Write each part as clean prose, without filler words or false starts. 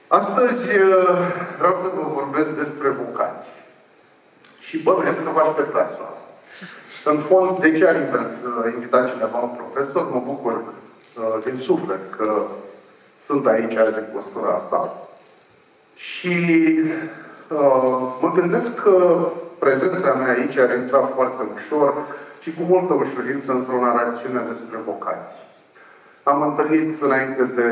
Astăzi vreau să vă vorbesc despre vocații. Și bănuiesc că vă așteptați la asta. În fond, de ce ar invita cineva un profesor? Mă bucur din suflet că sunt aici azi în postura asta. Și mă gândesc că prezența mea aici ar intra foarte ușor și cu multă ușurință într-o narațiune despre vocații. Am întâlnit înainte de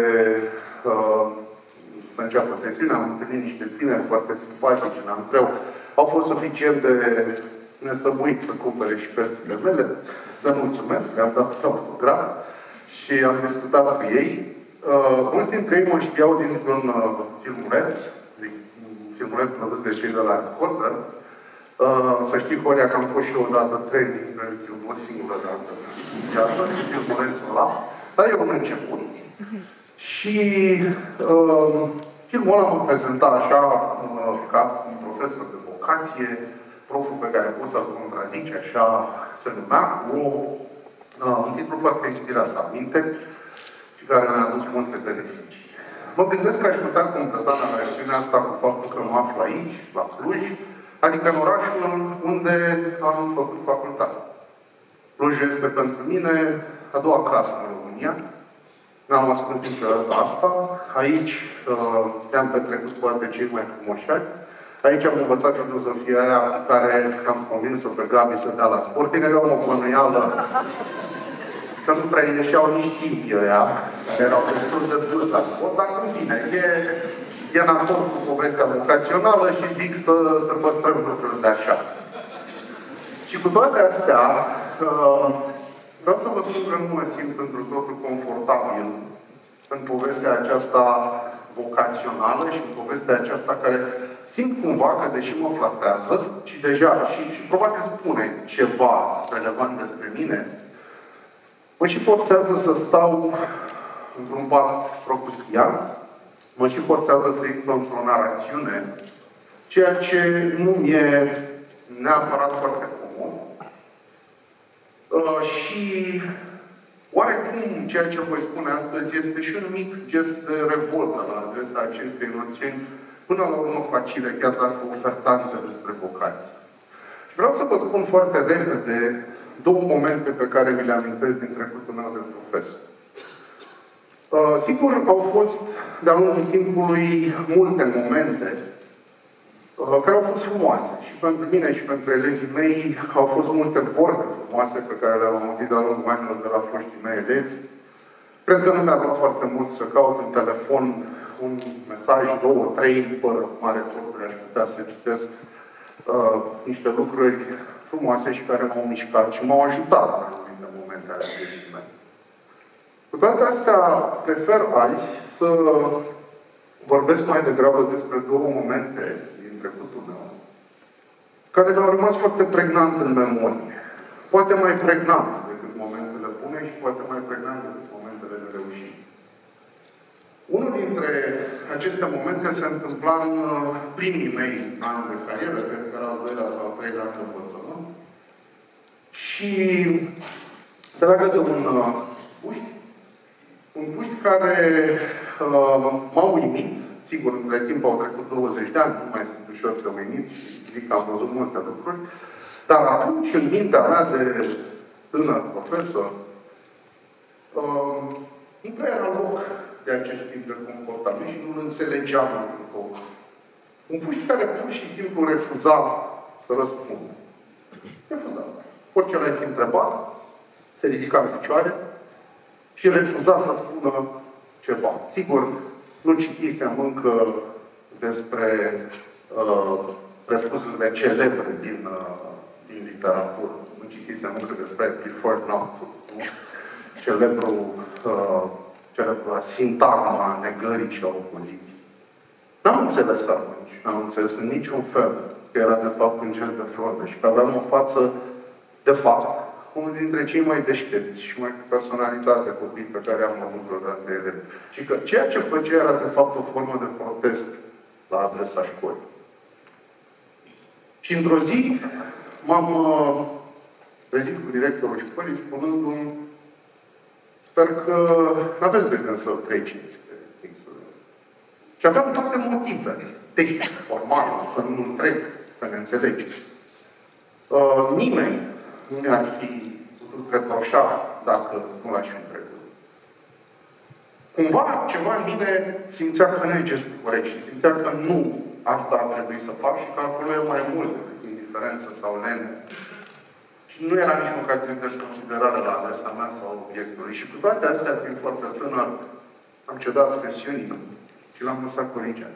să înceapă sesiunea, am întâlnit niște tineri foarte simpatici în antreu. Au fost suficient de nesăbuiți să cumpere și cărțile mele. Le mulțumesc, le-am dat autograf și am discutat cu ei. Mulți dintre ei mă știau dintr-un filmuleț produs de cei de la Recorder. Să știi, Horia, că am fost și eu odată trending pe YouTube, o singură dată în viață, filmulețul ăla. Dar eu un început. Și filmul ăla mă prezenta așa ca un profesor de vocație, proful pe care pot să-l contrazice, așa se numea, cu un titlu foarte inspirat la minte și care mi-a adus multe beneficii. Mă gândesc că aș putea completa versiunea asta cu faptul că mă aflu aici, la Cluj, adică în orașul unde am făcut facultate. Clujul este pentru mine a doua casă în România. N-am ascuns niciodată asta. Aici le-am petrecut poate cei mai frumoși ani. Aici am învățat filozofia aia cu care am convins-o pe Gabi să dea la sport. Bine, eu am o bănuială că nu prea ieșeau nici timpii ăia, care erau destul de dur la sport, dar în fine, e în acord cu povestea vocațională și zic să păstrăm lucrurile de așa. Și cu toate astea, vreau să vă spun că nu mă simt într totul confortabil în povestea aceasta vocațională și în povestea aceasta care simt cumva că, deși mă flatează și deja, și probabil spune ceva relevant despre mine, mă și forțează să stau într-un pat procustian, mă și forțează să intru într-o narațiune, ceea ce nu mi-e neapărat foarte comod. Și oarecum ceea ce voi spune astăzi este și un mic gest de revoltă la adresa acestei noțiuni, până la urmă facile, chiar dacă ofertante despre vocații. Și vreau să vă spun foarte repede două momente pe care mi le amintesc din trecutul meu de profesor. Sigur, au fost de-a lungul timpului multe momente care au fost frumoase. Și pentru mine și pentru elevii mei au fost multe vorbe frumoase pe care le-am auzit de-a lungul anilor de la foștii mei elevi. Cred că nu mi-a luat foarte mult să caut în telefon un mesaj, două, trei, fără mare eforturi, aș putea să citesc niște lucruri frumoase și care m-au mișcat și m-au ajutat în anumite momente ale vieții mele. Cu toate astea, prefer azi să vorbesc mai degrabă despre două momente din trecutul meu, care mi-au rămas foarte pregnant în memorie. Poate mai pregnant decât momentele bune și poate mai pregnant decât momentele de reușit. Unul dintre aceste momente se întâmpla în primii mei ani de carieră, cred că era al doilea sau al treilea an de învățământ, și se leagă de un puști. Un puști care m-a uimit. Sigur, între timp au trecut 20 de ani, nu mai sunt ușor de uimit și zic că am văzut multe lucruri. Dar atunci, în mintea mea de tânăr profesor, nu prea era loc de acest tip de comportament și nu-l înțelegeam într-un loc. Un puști care pur și simplu refuza să răspundă. Refuza. Orice l-ai fi întrebat, se ridica în picioare și refuza să spună ceva. Sigur, nu citisem încă despre refuzurile celebre din literatură. Nu citisem încă despre Preferred Not, celebra sintagma negării și a opoziției. N-am înțeles atunci, n-am înțeles în niciun fel că era de fapt un gest de frondă și că aveam o față, de fapt, unul dintre cei mai deștepți și mai cu personalitate copii pe care am avut vreodată elevi. Și că ceea ce făcea era de fapt o formă de protest la adresa școlii. Și într-o zi m-am trezit cu directorul școlii spunându-mi: sper că n-aveți de gând să treceți pe X-ul. Și aveam toate motive tehnice, formale, să nu trec, să ne înțelegi. Nimeni nu mi-ar fi putut reproșa dacă nu l-aș fi trecut. Cumva ceva în mine simțea că nu e gestul corect și simțea că nu asta ar trebui să fac și că acolo e mai mult decât indiferență sau lene. Și nu era nici măcar de desconsiderare la adresa mea sau obiectului. Și cu toate astea, fiind foarte tânăr, am cedat presiunii și l-am lăsat corigea.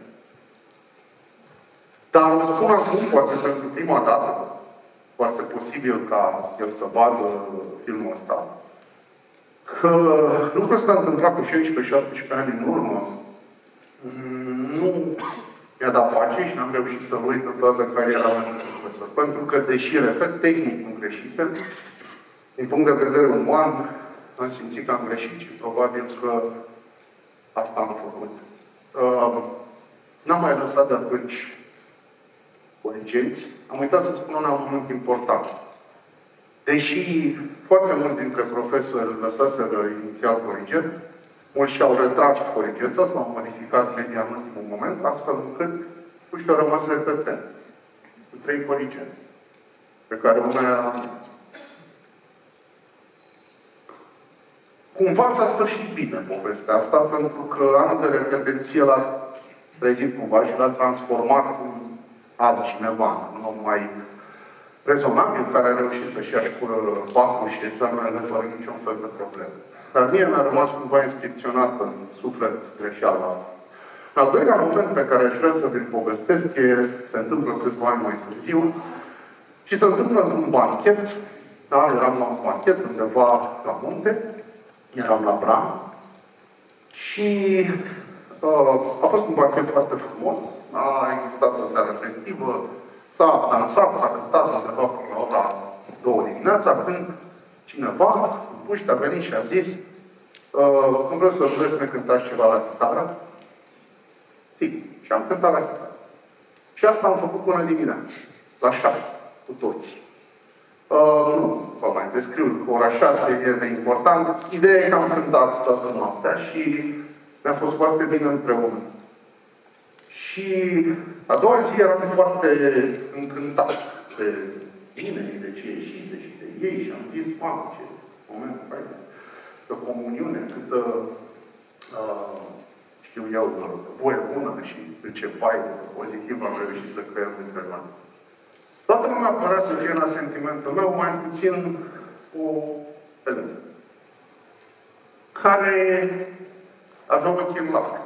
Dar o spun acum, poate pentru prima dată, foarte posibil ca el să vadă filmul ăsta, că lucrul ăsta întâmplat cu 16-17 ani în urmă, nu mi-a dat pace și n-am reușit să uit toată cariera mea de profesor. Pentru că, deși, repet, tehnic nu greșisem, din punct de vedere uman, am simțit că am greșit și probabil că asta am făcut. N-am mai lăsat de atunci corigenți. Am uitat să spun un moment important. Deși foarte mulți dintre profesori lăsaseră inițial corigent, mulți și-au retras corigența, s-au modificat media în ultimul moment, astfel încât puștii au rămas repetent, cu 3 corigenți, pe care una era... Cumva s-a sfârșit bine povestea asta, pentru că anul de repetenție l-a trezit cumva și l-a transformat în altcineva, un om mai rezonabil, care a reușit să-și ia bacul și examenele fără niciun fel de problemă. Dar mie mi-a rămas cumva inscripționat în suflet greșeala asta. Al doilea moment pe care aș vrea să vi-l povestesc se întâmplă câțiva ani mai târziu și se întâmplă într-un banchet. Da? Eram la un banchet undeva la munte, eram la Bran și a fost un banchet foarte frumos, a existat o seară festivă, s-a dansat, s-a cântat undeva până la ora 2 dimineața, când cineva, în puști, a venit și a zis nu vreau să vreți să ne cântați ceva la chitară? Sigur. Și am cântat la chitară. Și asta am făcut până dimineața, la 6, cu toții. Nu vă mai descriu, ora 6 e neimportant. Ideea e că am cântat toată noaptea și mi-a fost foarte bine împreună. Și a doua zi eram foarte încântat de mine, de ce ieșise și de ei și am zis, mamă, ce moment fain, de comuniune, câtă, știu eu, voie bună și de ce vibe pozitiv am reușit să creăm între noi. Toată lumea părea să fie în asentimentul meu, mai puțin o peleză, care avea ochii în lacrimi.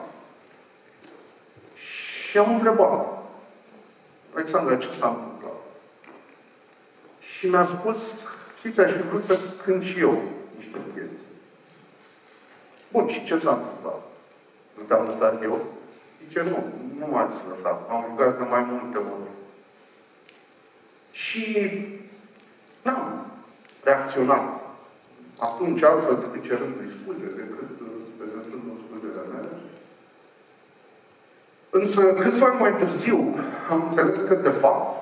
Și am întrebat, Alexandra, ce s-a întâmplat? Și mi-a spus, știți, aș fi vrut să cânt și eu niște piese. Bun, și ce s-a întâmplat? Nu te-am lăsat eu? Zice, nu m-ați lăsat. Am rugat de mai multe ori. Și n-am reacționat. Atunci, altfel decât cerându-i scuze, decât prezentându-mi scuzele mele. Însă, câțiva ani mai târziu, am înțeles că, de fapt,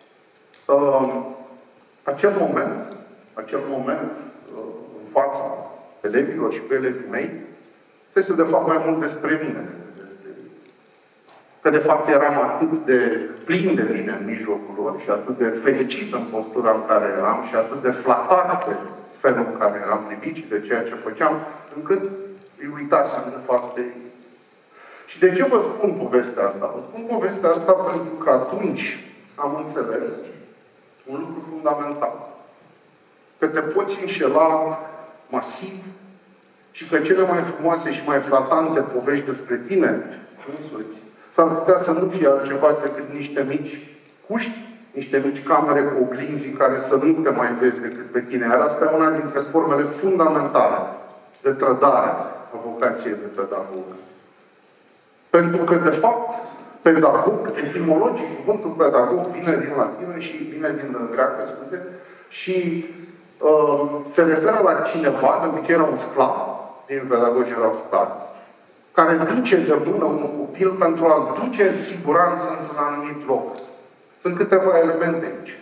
acel moment în fața elevilor și cu elevii mei, este de fapt mai mult despre mine decât despre ei. Că de fapt eram atât de plin de mine în mijlocul lor și atât de fericit în postura în care eram și atât de flatat de felul în care eram privit și de ceea ce făceam, încât îi uitasem de fapt pe ei. Și de ce vă spun povestea asta? Vă spun povestea asta pentru că atunci am înțeles un lucru fundamental. Că te poți înșela masiv și că cele mai frumoase și mai flatante povești despre tine însuți s-ar putea să nu fie altceva decât niște mici cuști, niște mici camere cu oglinzi în care să nu te mai vezi decât pe tine. Iar asta e una dintre formele fundamentale de trădare a vocației de pedagog. Pentru că, de fapt, pedagog, etimologic, cuvântul pedagog vine din latină și vine din greacă, scuze, și se referă la cineva, de obicei era un sclav, din pedagogi erau sclavi, care duce de mână un copil pentru a-l duce în siguranță într-un anumit loc. Sunt câteva elemente aici.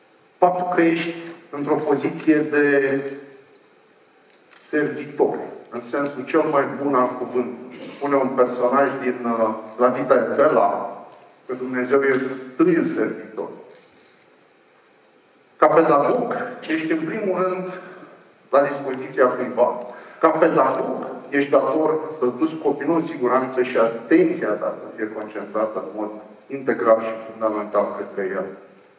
Faptul că ești într-o poziție de servitor în sensul cel mai bun al cuvântului. Spune un personaj din La Vita e Bella că Dumnezeu e tâiul servitor. Ca pedagog, ești în primul rând la dispoziția cuiva. Ca pedagog, ești dator să-ți duci copilul în siguranță și atenția ta să fie concentrată în mod integral și fundamental către el.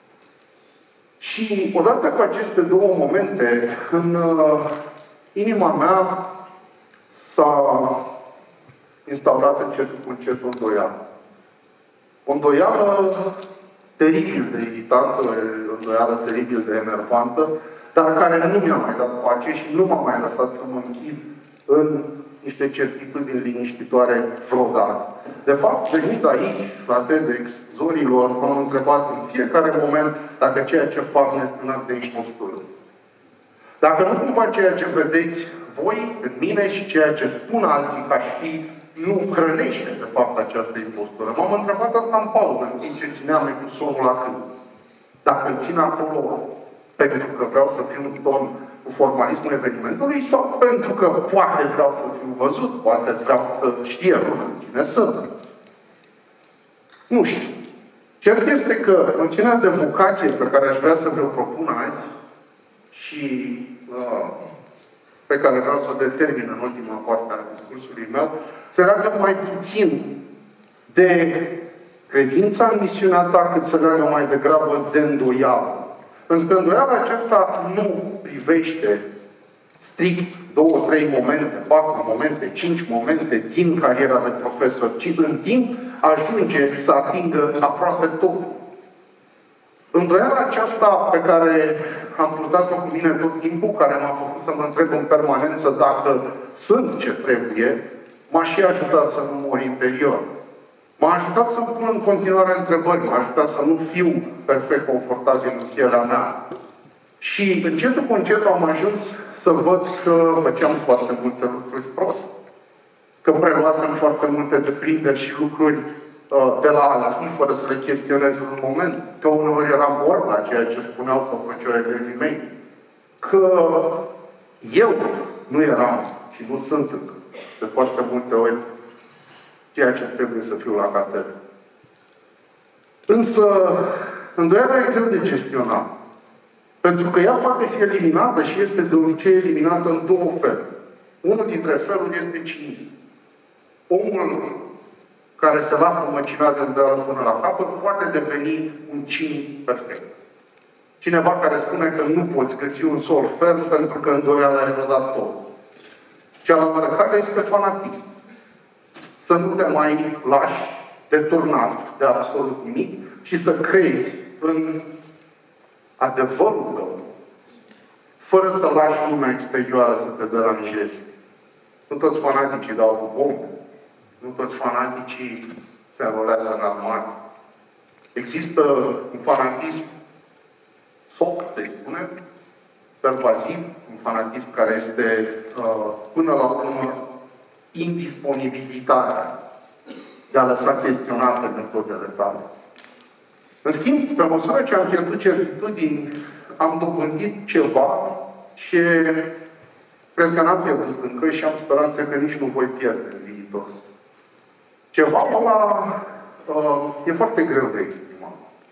Și odată cu aceste două momente, în inima mea s-a instaurat încet cu încet o îndoială. O îndoială teribil de iritantă, o îndoială teribil de enervantă, dar care nu mi-a mai dat pace și nu m-a mai lăsat să mă închid în niște certitudini liniștitoare vreodată. De fapt, venit aici, la TEDx, zorilor, m-am întrebat în fiecare moment dacă ceea ce fac nu este un act de impostură. Dacă nu cumva ceea ce vedeți voi în mine și ceea ce spun alții ca și fi, nu hrănește, de fapt, această impostură. M-am întrebat asta în pauză, în timp ce țineam cu sonul la cânt. Dacă îl țin acolo pentru că vreau să fiu în ton cu formalismul evenimentului sau pentru că poate vreau să fiu văzut, poate vreau să știe lumea cine sunt. Nu știu. Cert este că noțiunea de vocație pe care aș vrea să vă propun azi și pe care vreau să o determin în ultima parte a discursului meu, se leagă mai puțin de credința în misiunea ta, cât se leagă mai degrabă de îndoială. Pentru că îndoiala aceasta nu privește strict 2, 3 momente, 4 momente, 5 momente din cariera de profesor, ci în timp ajunge să atingă aproape tot. Îndoiala aceasta pe care am purtat-o cu mine tot timpul, care m-a făcut să mă întreb în permanență dacă sunt ce trebuie, m-a și ajutat să nu mor interior. M-a ajutat să pun în continuare întrebări, m-a ajutat să nu fiu perfect confortabil în pielea mea. Și încetul cu încetul am ajuns să văd că făceam foarte multe lucruri prost. Că preluasem foarte multe deprinderi și lucruri de la alții, fără să le chestionez în moment. Că uneori eram orb la ceea ce spuneau sau făceau elevii mei. Că eu nu eram și nu sunt încă, de foarte multe ori, ceea ce trebuie să fiu la catedră. Însă, îndoiala e greu de gestionat. Pentru că ea poate fi eliminată și este de obicei eliminată în două feluri. Unul dintre feluri este cinism. Omul care se lasă măcinat de îndoială până la capăt poate deveni un cinic perfect. Cineva care spune că nu poți găsi un sol ferm pentru că îndoiala a dat tot. Cealaltă cale este fanatism. Să nu te mai lași deturnat de absolut nimic și să crezi în adevărul tău, fără să lași lumea exterioară să te deranjeze. Nu toți fanaticii dau cu bombe. Nu toți fanaticii se înrolează în armată. Există un fanatism soft, să-i spunem, pervasiv, un fanatism care este, până la urmă, indisponibilitatea de a lăsa chestionate metodele tale. În schimb, pe măsură ce am pierdut certitudini, am dobândit ceva și cred că n-am pierdut încă și am speranță că nici nu voi pierde în viitor. Ceva ăla e foarte greu de exprimat.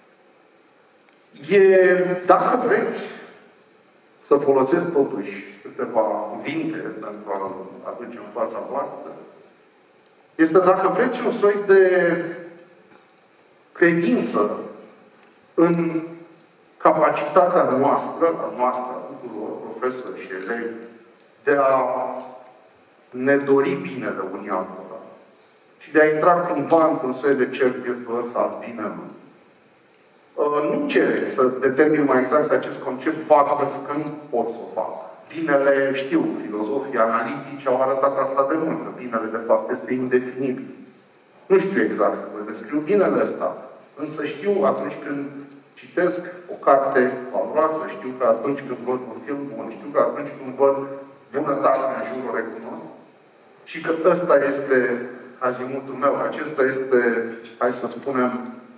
Dacă vreți să folosesc totuși câteva cuvinte pentru a aduce în fața voastră, este, dacă vreți, un soi de credință în capacitatea noastră, a tuturor profesori și elevi, de a ne dori binele unii altora și de a intra cumva într-un soi de cerc virtuos al binelui. Nu cere să determin mai exact acest concept vag, pentru că nu pot să o fac. Binele, știu, filozofii analitici au arătat asta de mult, că binele de fapt este indefinibil. Nu știu exact să vă descriu binele ăsta, însă știu atunci când citesc o carte valoroasă, știu că atunci când văd un film bun, știu că atunci când văd bunătatea în jur o recunosc și că ăsta este azimutul meu, acesta este, hai să spunem,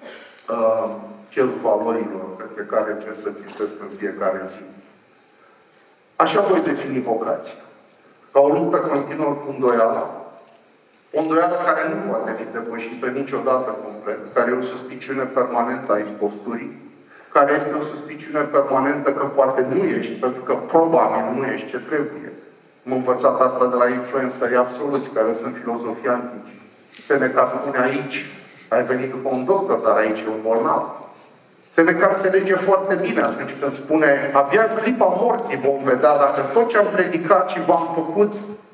cerul valorilor către care încerc să țintesc în fiecare zi. Așa voi defini vocația. ca o luptă continuă cu îndoiala, o îndoială care nu poate fi depășită niciodată complet, care e o suspiciune permanentă a imposturii, care este o suspiciune permanentă că poate nu ești, pentru că probabil nu ești ce trebuie. Am învățat asta de la influencerii absoluți, care sunt filozofii antici. Seneca spune aici, ai venit după un doctor, dar aici e un bolnav. Seneca înțelege foarte bine atunci când spune, abia în clipa morții vom vedea dacă tot ce am predicat și v-am făcut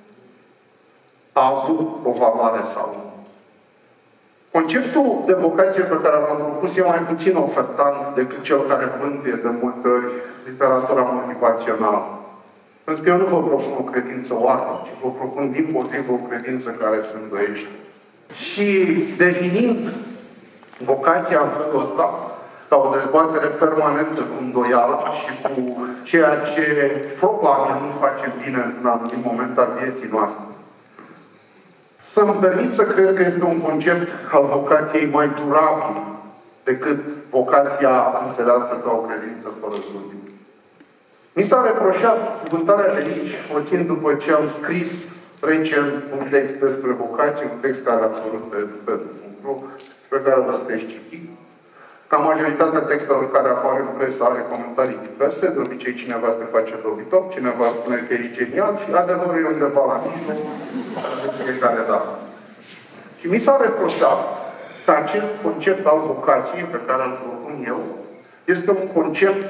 a avut o valoare sau nu. Conceptul de vocație pe care l-am propus e mai puțin ofertant decât cel care bântuie de multe ori literatura motivațională. Pentru că eu nu vă propun o credință oartă, ci vă propun dimpotrivă o credință care se îndoiește. Și definind vocația în felul ăsta, ca o dezbatere permanentă cu îndoiala și cu ceea ce probabil nu face bine în anumit moment al vieții noastre, să-mi permit să cred că este un concept al vocației mai durabil decât vocația înțeleasă ca o credință fără dubiu. Mi s-a reproșat cuvântarea de aici, o țin după ce am scris recent un text despre vocație, un text care a apărut pe edupedu.ro și pe care îl puteți citi. Ca majoritatea textelor care apar în presă are comentarii diverse, de obicei cineva te face dobitoc, cineva spune că ești genial și adevărul e undeva la mijloc, de fiecare dată. Și mi s-a reproșat că acest concept al vocației pe care îl propun eu este un concept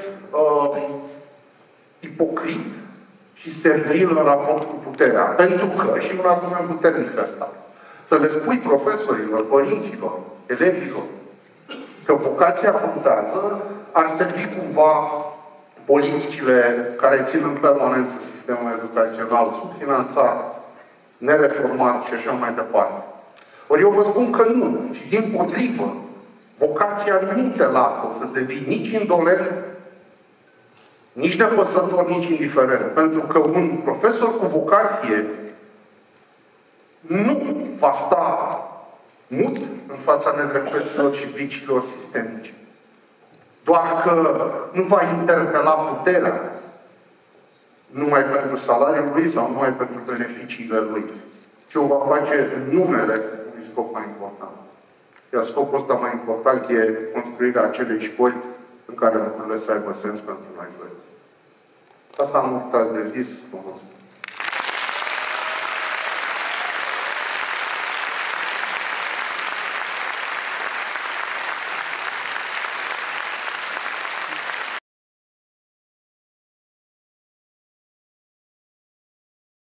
ipocrit și servil în raport cu puterea. Pentru că, și un argument puternic ăsta, să le spui profesorilor, părinților, elevilor, că vocația contează, ar servi cumva politicile care țin în permanență sistemul educațional subfinanțat, nereformat și așa mai departe. Ori eu vă spun că nu, și dimpotrivă, vocația nu te lasă să devii nici indolent, nici nepăsător, nici indiferent. Pentru că un profesor cu vocație nu va sta mut în fața nedreptăților și viciilor sistemice. Doar că nu va interpela puterea numai pentru salariul lui sau numai pentru beneficiile lui, ci o va face în numele unui scop mai important. Iar scopul ăsta mai important e construirea acelei școli în care lucrurile să aibă sens pentru noi toți. Asta am avut azi de zis.